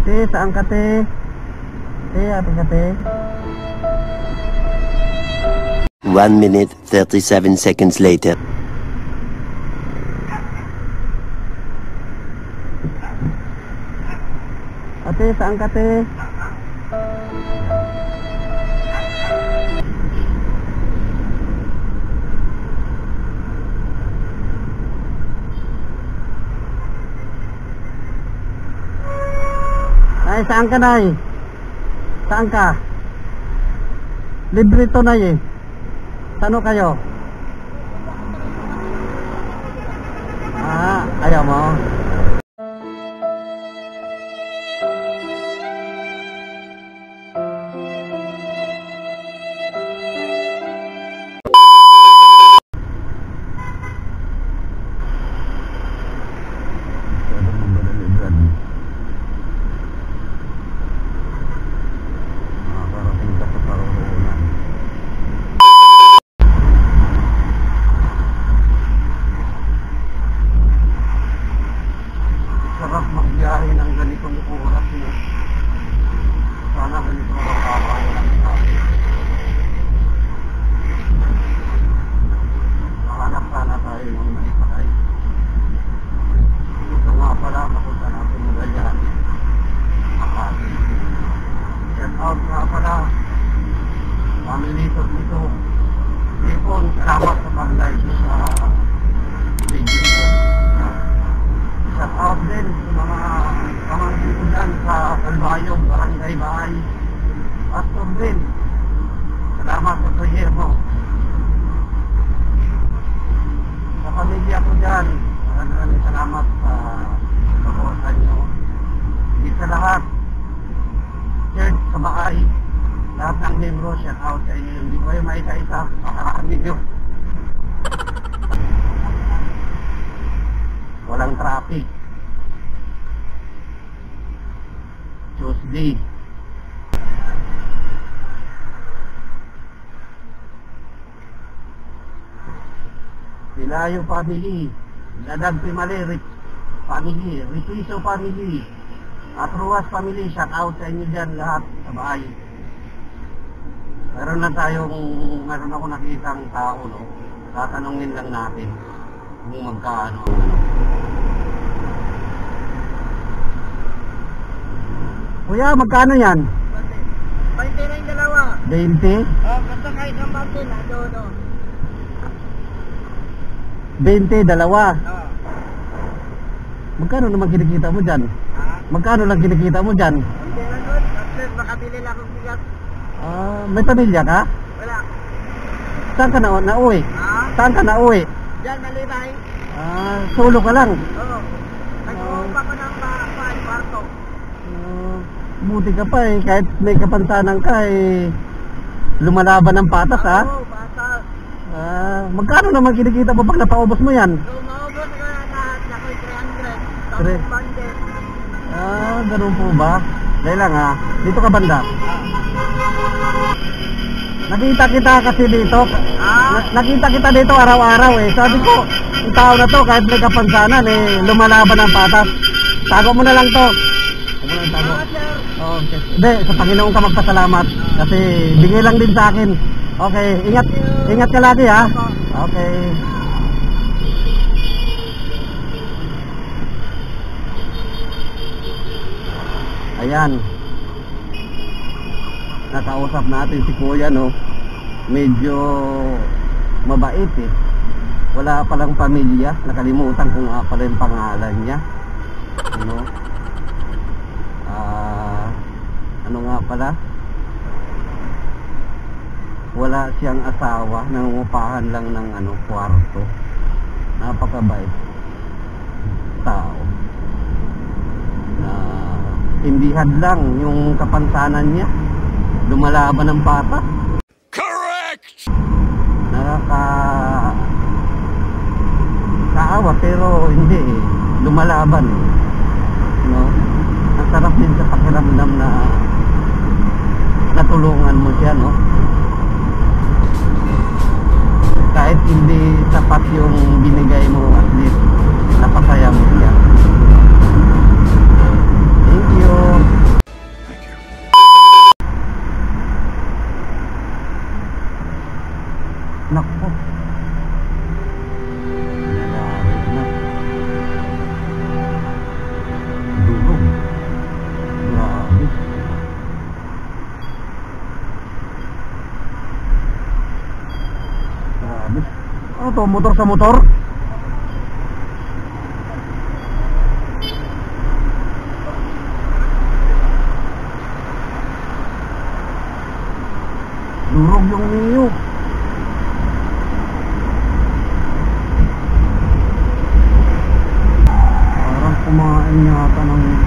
Ate, saan ka, te? Ate ka, te? 1 minute 37 seconds later. Ate, saan ka, te? Ay, saan ka, Nay? Saan ka? Libre to, Nay, eh. Saan kayo? Ayaw mo? Sarap magbiyahe ng ganitong oras, no? Sana ganito makakawa lang tayo. Mahanap sana tayo ng maipakay. Ito nga pala, mapunta natin ng ganyan. Makati. Shout out nga pala. Family to dito. Ipon, salamat sa pag-live sa video ko. Shout out din sa mga pamangkin ko dyan sa Calbayog, Barangay Bahay. Pastor din. Salamat sa prayer mo. Sa pamilya ko dyan, maraming salamat sa suporta nyo. Hindi sa lahat. Church sa Bahay. Lahat ng membro, shout out sa inyo. Hindi ko kayo maisa-isa. Pakarami nyo. Walang traffic. Tuesday. Pilayo family, Ladag Pimali family, Ritiso family, at Ruas family, shout out sa inyo dyan lahat sa Bahay. Meron ako nakitang tao, no? Tatanungin lang natin kung magkaano. Kuya, magkano yan? 20 na yung dalawa. 20? Basta kahit ang mountain, ano. 20, dalawa. Magkano naman kinikita mo dyan? Magkano lang kinikita mo dyan? Hindi na nun. At makabili lang akong bigat. May pamilya ka? Wala. Saan ka nauwi? Saan ka nauwi? Diyan, Malibay. Solo ka lang? Oo. Nag-uupa ko ng kwarto. Buti ka pa eh, kahit may kapansanan ka eh, lumalaban ng patas ha? Oo, patas. Magkano naman kinikita mo pag napaubos mo yan? So, maubos ko na lahat, ako'y 300. Tapos bandit. Ganun po ba? Dahil lang ha, dito ka banda. Nakita kita kasi dito. Nakita kita dito araw-araw eh. Sabi ko, yung tao na to kahit may kapansanan eh, lumalaban ng patas. Tago mo na lang to. Huwag mo lang tago. Okay. Hindi, sa Panginoon ka magpasalamat. Kasi bigay lang din sa akin. Okay, ingat ka lagi ha. Okay. Ayan. Nakausap natin si Kuya, no? Medyo mabait eh. Wala palang pamilya. Nakalimutan ko nga pala yung pangalan niya. Ano? Ano nga pala? Wala siyang asawa. Nangungupahan lang ng kwarto. Napakabait tao. Hindi hadlang yung kapansanan niya. Lumalaban ng patas. Correct! Kaawa pero hindi eh. Lumalaban eh. No? Ang sarap din sa pakiramdam na natulungan mo siya, no? Kahit hindi sapat yung binigay mo, at least napasaya mo siya. Thank you. to? Motor sa motor? Durog yung Mio. Parang kumain yata ng